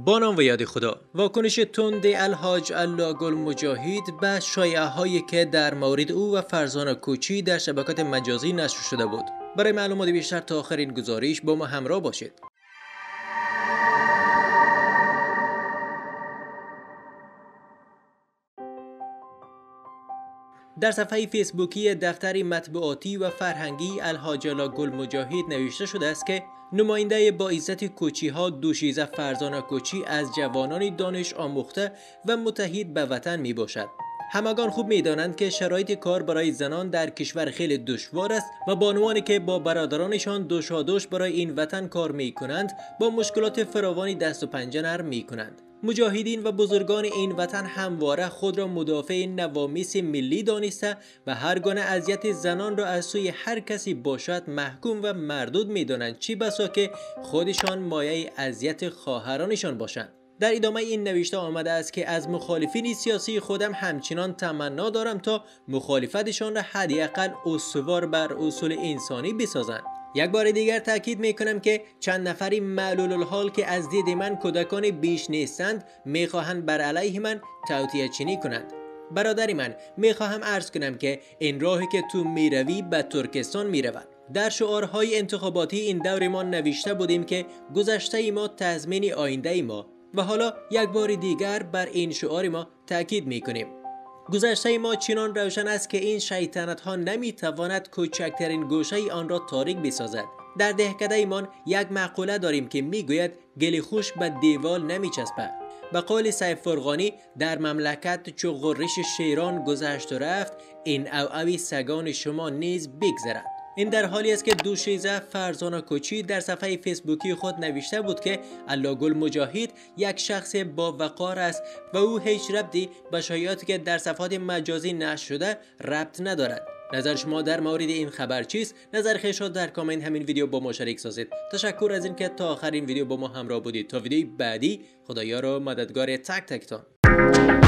با نام و یاد خدا. واکنش تند الحاج الله گل مجاهد به شایعه‌هایی که در مورد او و فرزانه کوچی در شبکات مجازی نشر شده بود. برای معلومات بیشتر تا آخر این گزارش با ما همراه باشید. در صفحه فیسبوکی دفتر مطبوعاتی و فرهنگی الحاج الله گل مجاهد نوشته شده است که نماینده با عزت کوچی ها دوشیزه فرزانه کوچی از جوانان دانش آموخته و متحد به وطن می باشد. همگان خوب می دانند که شرایط کار برای زنان در کشور خیلی دشوار است و بانوانی که با برادرانشان دوشادوش برای این وطن کار می کنند با مشکلات فراوانی دست و پنجه نرم می کنند. مجاهدین و بزرگان این وطن همواره خود را مدافع نوامیس ملی دانسته و هر گونه اذیت زنان را از سوی هر کسی باشد محکوم و مردود می‌دانند، چی بسا که خودشان مایه اذیت خواهرانشان باشند. در ادامه این نوشته آمده است که از مخالفین سیاسی خودم همچنان تمنا دارم تا مخالفتشان را حداقل استوار بر اصول انسانی بسازند. یک بار دیگر تاکید میکنم که چند نفری معلول الحال که از دید من کودکان بیش نیستند میخواهند بر علیه من توطئه چینی کنند. برادری من، میخواهم عرض کنم که این راهی که تو میروی به ترکستان میرود. در شعارهای انتخاباتی این دور ما نوشته بودیم که گذشته ما تضمین آینده ما و حالا یک بار دیگر بر این شعار ما تاکید میکنیم. گذشته ما چنان روشن است که این شیطنت ها نمیتواند کوچکترین گوشه آن را تاریک بسازد. در دهکده ایمان یک مقوله داریم که میگوید گل خشک به دیوال نمیچسبد. به قول سیف فرغانی در مملکت چو غرش شیران گذشت و رفت، این اوعوی سگان شما نیز بگذرد. این در حالی است که دوشیزه فرزانه کوچی در صفحه فیسبوکی خود نوشته بود که الله گل مجاهد یک شخص با وقار است و او هیچ ربطی به شایعاتی که در صفحات مجازی نشر شده ربط ندارد. نظر شما در مورد این خبر چیست؟ نظر خویش را در کامنت همین ویدیو با ما شریک سازید. تشکر از اینکه تا آخر این ویدیو با ما همراه بودید. تا ویدیوی بعدی، خدایا را مددگار تک تکتان.